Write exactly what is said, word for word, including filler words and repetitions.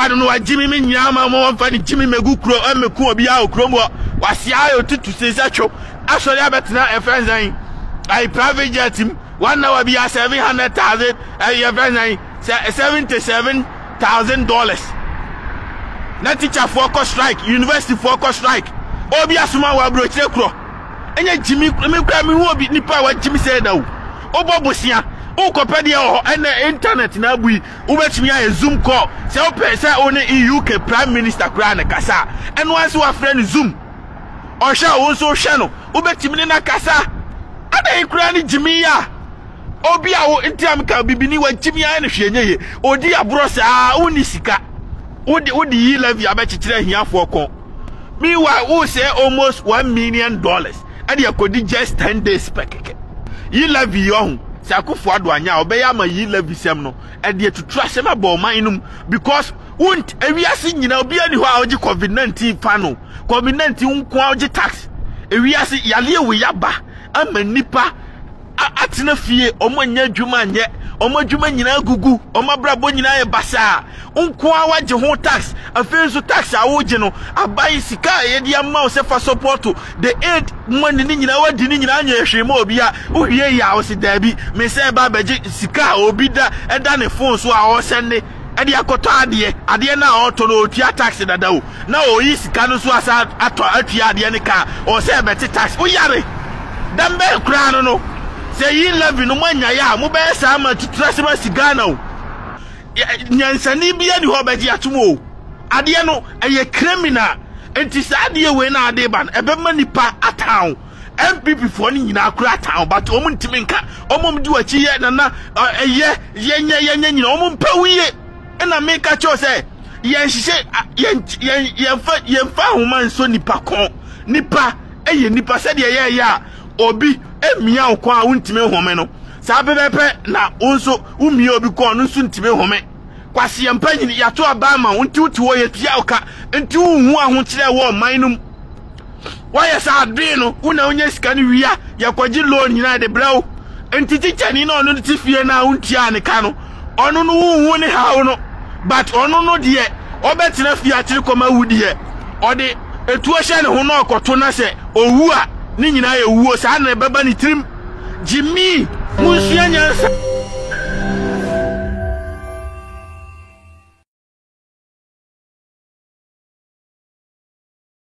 Ado no wa Jimmy me nyama mo fa ni Jimmy megu kro e meku obi a okro mo wase ayo tutu sesa cho asori abetena e friends an I private jet him one hour be seven hundred thousand e your friends an seventy-seven thousand dollars na teacher for course strike university for course strike obi asuma wa bro chire kro enye Jimmy me kra me hu obi nipa wa Jimmy say da o obobosia o kopedia o na internet na bui ubetimi ya zoom call se o pe se o ne U K prime minister kra na kasa eno anse wa friend zoom o sha o so hwe no ubetimi na kasa ada ikra ni Jimmy ya obi a wo ntiam ka bibini wa Jimmy ya na hwenye ye odi abro sa uni sika odi odi yi levy abechikire hiafo kon meanwhile who say almost one million dollars and you could just ten days pekeke yi levy yo Sakufo Addo anya obeya ma yi levy sem no e de to trust ma bo man num because wont ewiase nyina obi ani ho a ogi covid nineteen fa no covid nineteen nko a ogi tax ewiase yale we yaba ama nipa atena fie omo nya dwuma nye omo dwuma nyina gugu omo brabo nyina e basa nko a wage ho tax afenso tax a wogi no abai sika ye dia ma o se fa support the aid money ni nyina wadi ni nyina anya ehwe ma obi a ohwie ya o se dabi me se ba baje sika obi da e da ne phone so a o sende e dia koto ade ade na o to no otua tax dada o na o yi sika no so asa ato atua ade ne ka o se be tax o yare dambe kra no no se yi levy no manya ya mo be sa ma tutrase ma sigana o nyansani bia ni ho beji atomo ade no eye criminal enti sa ade we na ade ban ebe ma nipa atown M P P for ni nyina akura atown but omo ntimi nka omo mdi wachi ye na na eye yenye yenye nyina omo mpawiye na make cho se yen hihye yen yen fa yen fa homa nso nipa kon nipa eye nipa se de ye ya obi emia okwa untime home no sa bebepe na onso umie obi ko no nso ntime home kwase yampa nyini yato abama unti uti wo yetia oka enti hu aho kire wo manum waya sa ade no una onye sika ni wia yakwaji loan nyina de brawo enti tichani na ono ti fie na untia ne ka no ono no hu ne hawo no but ono no de obetina fie akire koma wudie ode etuo hye ne ho no okoto na se owu a ni nyina ye wuo sa na beba ni trim Jimmy musuanya